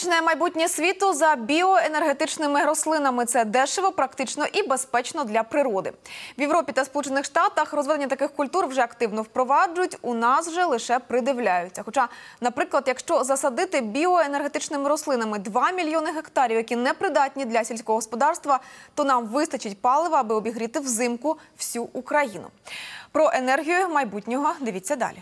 Енергетичне майбутнє світу за біоенергетичними рослинами – це дешево, практично і безпечно для природи. В Європі та Сполучених Штатах розведення таких культур вже активно впроваджують, у нас же лише придивляються. Хоча, наприклад, якщо засадити біоенергетичними рослинами 2 мільйони гектарів, які непридатні для сільського господарства, то нам вистачить палива, аби обігріти взимку всю Україну. Про енергію майбутнього дивіться далі.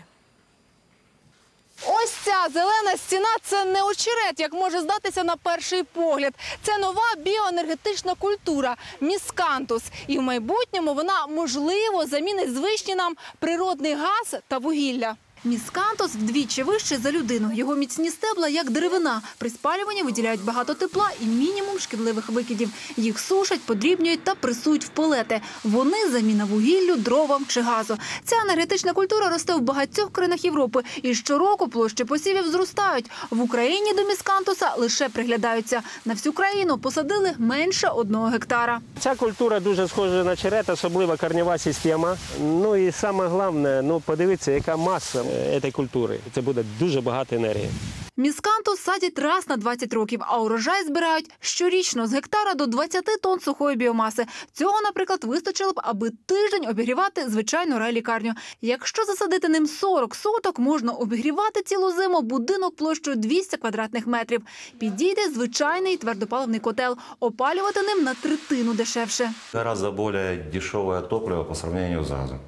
Ось ця зелена стіна – це не очерет, як може здатися на перший погляд. Це нова біоенергетична культура – міскантус. І в майбутньому вона, можливо, замінить звичні нам природний газ та вугілля. Міскантус вдвічі вищий за людину. Його міцні стебла, як деревина. При спалюванні виділяють багато тепла і мінімум шкідливих викидів. Їх сушать, подрібнюють та пресують в пелети. Вони – заміна вугіллю, дровам чи газу. Ця енергетична культура росте в багатьох країнах Європи. І щороку площі посівів зростають. В Україні до міскантуса лише приглядаються. На всю країну посадили менше 1 гектара. Ця культура дуже схожа на черет, особливо корнева система. Ну і саме головне, подивіться, яка маса цієї культури. Це буде дуже багато енергії. Міскантус садять раз на 20 років, а урожай збирають щорічно з гектара до 20 тонн сухої біомаси. Цього, наприклад, вистачило б, аби тиждень обігрівати звичайну райлікарню. Якщо засадити ним 40 соток, можна обігрівати цілу зиму будинок площею 200 квадратних метрів. Підійде звичайний твердопаливний котел. Опалювати ним на третину дешевше. Гораздо более дешевое топливо по сравнению с газом.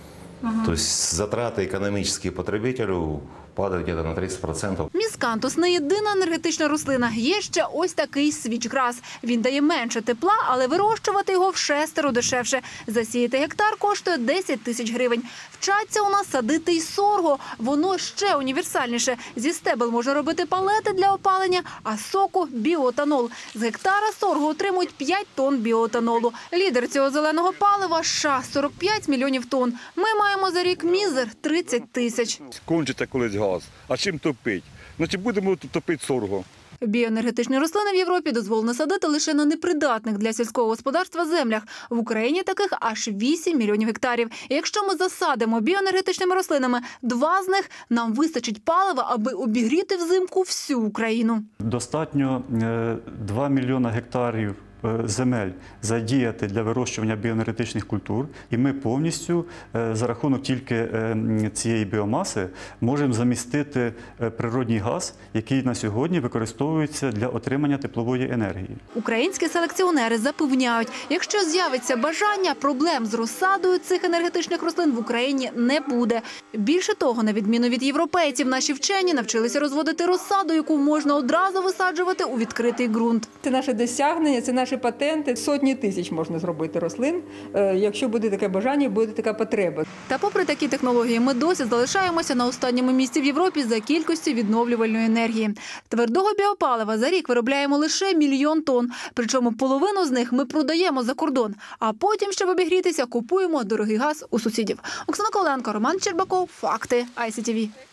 То есть затраты экономические потребителю падають где-то на 30%. Міскантус – не єдина енергетична рослина. Є ще ось такий свічграс. Він дає менше тепла, але вирощувати його вшестеро дешевше. Засіяти гектар коштує 10 тисяч гривень. Вчаться у нас садити й сорго. Воно ще універсальніше. Зі стебел можна робити палети для опалення, а з соку – біоетанол. З гектара сорго отримують 5 тонн біоетанолу. Лідер цього зеленого палива – США – 45 мільйонів тонн. Ми маємо за рік мізер – 30 тисяч. Кончиться колись газ. А чим топить? Чи будемо топити сорго? Біоенергетичні рослини в Європі дозволено садити лише на непридатних для сільського господарства землях. В Україні таких аж 8 мільйонів гектарів. І якщо ми засадимо біоенергетичними рослинами 2 з них, нам вистачить палива, аби обігріти взимку всю Україну. Достатньо 2 мільйона гектарів земель задіяти для вирощування біоенергетичних культур, і ми повністю за рахунок тільки цієї біомаси можемо замістити природний газ, який на сьогодні використовується для отримання теплової енергії. Українські селекціонери запевняють, якщо з'явиться бажання, проблем з розсадою цих енергетичних рослин в Україні не буде. Більше того, на відміну від європейців, наші вчені навчилися розводити розсаду, яку можна одразу висаджувати у відкритий ґрунт. Це наше досягнення, це наші патенти. Сотні тисяч можна зробити рослин, якщо буде таке бажання, буде така потреба. Та попри такі технології, ми досі залишаємося на останньому місці в Європі за кількістю відновлювальної енергії. Твердого біопалива за рік виробляємо лише 1 мільйон тонн. Причому половину з них ми продаємо за кордон. А потім, щоб обігрітися, купуємо дорогий газ у сусідів. Оксана Коленко, Роман Щербаков. Факти ICTV.